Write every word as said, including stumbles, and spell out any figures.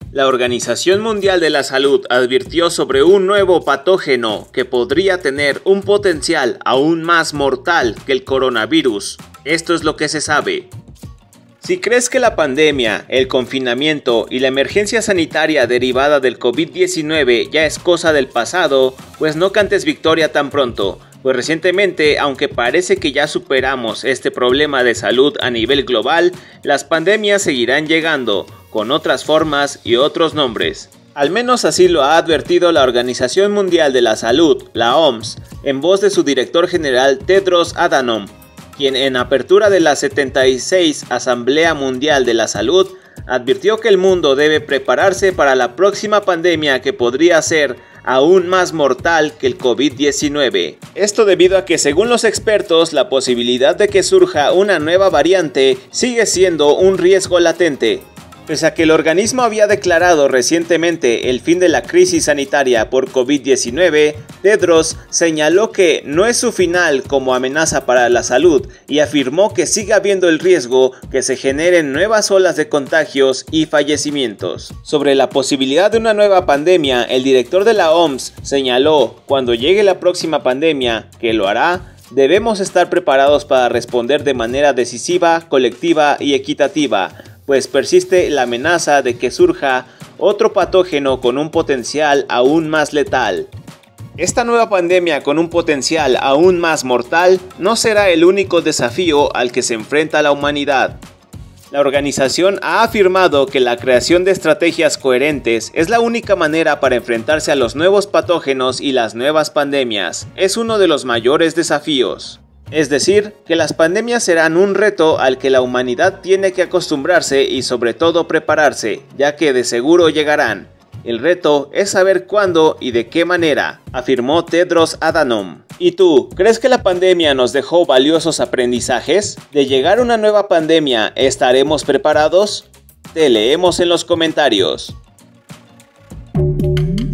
La Organización Mundial de la Salud advirtió sobre un nuevo patógeno que podría tener un potencial aún más mortal que el coronavirus. Esto es lo que se sabe. Si crees que la pandemia, el confinamiento y la emergencia sanitaria derivada del COVID diecinueve ya es cosa del pasado, pues no cantes victoria tan pronto, pues recientemente, aunque parece que ya superamos este problema de salud a nivel global, las pandemias seguirán llegando, con otras formas y otros nombres. Al menos así lo ha advertido la Organización Mundial de la Salud, la O M S, en voz de su director general Tedros Adhanom, quien en apertura de la setenta y seis Asamblea Mundial de la Salud advirtió que el mundo debe prepararse para la próxima pandemia que podría ser aún más mortal que el COVID diecinueve. Esto debido a que, según los expertos, la posibilidad de que surja una nueva variante sigue siendo un riesgo latente. Pese a que el organismo había declarado recientemente el fin de la crisis sanitaria por COVID diecinueve, Tedros señaló que no es su final como amenaza para la salud y afirmó que sigue habiendo el riesgo que se generen nuevas olas de contagios y fallecimientos. Sobre la posibilidad de una nueva pandemia, el director de la O M S señaló: cuando llegue la próxima pandemia, que lo hará, debemos estar preparados para responder de manera decisiva, colectiva y equitativa, pues persiste la amenaza de que surja otro patógeno con un potencial aún más letal. Esta nueva pandemia con un potencial aún más mortal no será el único desafío al que se enfrenta la humanidad. La organización ha afirmado que la creación de estrategias coherentes es la única manera para enfrentarse a los nuevos patógenos y las nuevas pandemias. Es uno de los mayores desafíos. Es decir, que las pandemias serán un reto al que la humanidad tiene que acostumbrarse y sobre todo prepararse, ya que de seguro llegarán. El reto es saber cuándo y de qué manera, afirmó Tedros Adhanom. ¿Y tú, crees que la pandemia nos dejó valiosos aprendizajes? ¿De llegar una nueva pandemia, estaremos preparados? Te leemos en los comentarios.